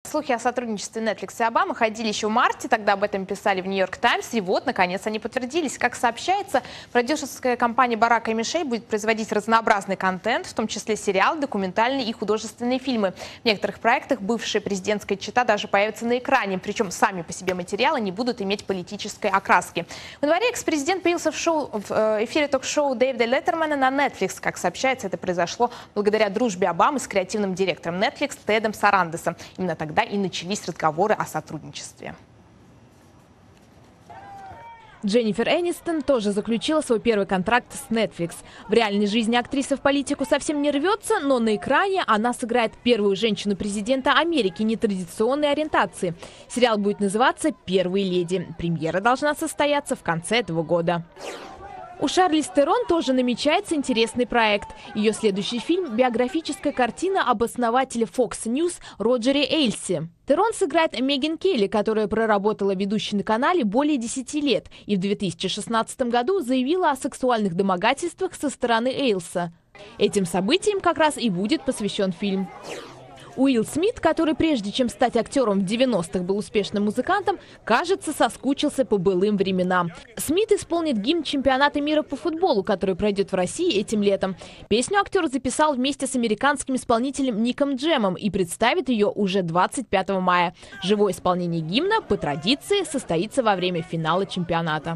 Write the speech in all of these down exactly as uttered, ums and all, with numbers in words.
Слухи о сотрудничестве Netflix и Обамы ходили еще в марте, тогда об этом писали в Нью-Йорк Таймс, и вот, наконец, они подтвердились. Как сообщается, продюсерская компания Барака и Мишель будет производить разнообразный контент, в том числе сериалы, документальные и художественные фильмы. В некоторых проектах бывшая президентская чета даже появится на экране, причем сами по себе материалы не будут иметь политической окраски. В январе экс-президент появился в, шоу, в эфире ток-шоу Дэвида Леттермана на Netflix. Как сообщается, это произошло благодаря дружбе Обамы с креативным директором Netflix Тедом Сарандесом. Именно тогда Тогда и начались разговоры о сотрудничестве. Дженнифер Энистон тоже заключила свой первый контракт с Netflix. В реальной жизни актриса в политику совсем не рвется, но на экране она сыграет первую женщину-президента Америки нетрадиционной ориентации. Сериал будет называться «Первые леди». Премьера должна состояться в конце этого года. У Шарлиз Терон тоже намечается интересный проект. Ее следующий фильм – биографическая картина об основателе Fox News Роджере Эйлси. Терон сыграет Меган Келли, которая проработала ведущей на канале более десяти лет и в две тысячи шестнадцатом году заявила о сексуальных домогательствах со стороны Эйлса. Этим событиям как раз и будет посвящен фильм. Уилл Смит, который прежде чем стать актером в девяностых был успешным музыкантом, кажется, соскучился по былым временам. Смит исполнит гимн чемпионата мира по футболу, который пройдет в России этим летом. Песню актер записал вместе с американским исполнителем Ником Джемом и представит ее уже двадцать пятого мая. Живое исполнение гимна по традиции состоится во время финала чемпионата.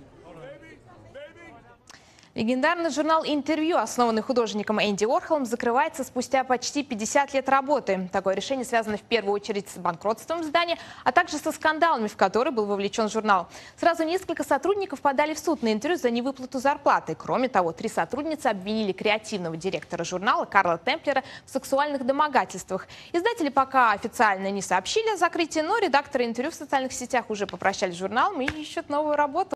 Легендарный журнал «Интервью», основанный художником Энди Уорхолом, закрывается спустя почти пятьдесят лет работы. Такое решение связано в первую очередь с банкротством издания, а также со скандалами, в которые был вовлечен журнал. Сразу несколько сотрудников подали в суд на «Интервью» за невыплату зарплаты. Кроме того, три сотрудницы обвинили креативного директора журнала Карла Темплера в сексуальных домогательствах. Издатели пока официально не сообщили о закрытии, но редакторы «Интервью» в социальных сетях уже попрощались с журналом и ищут новую работу.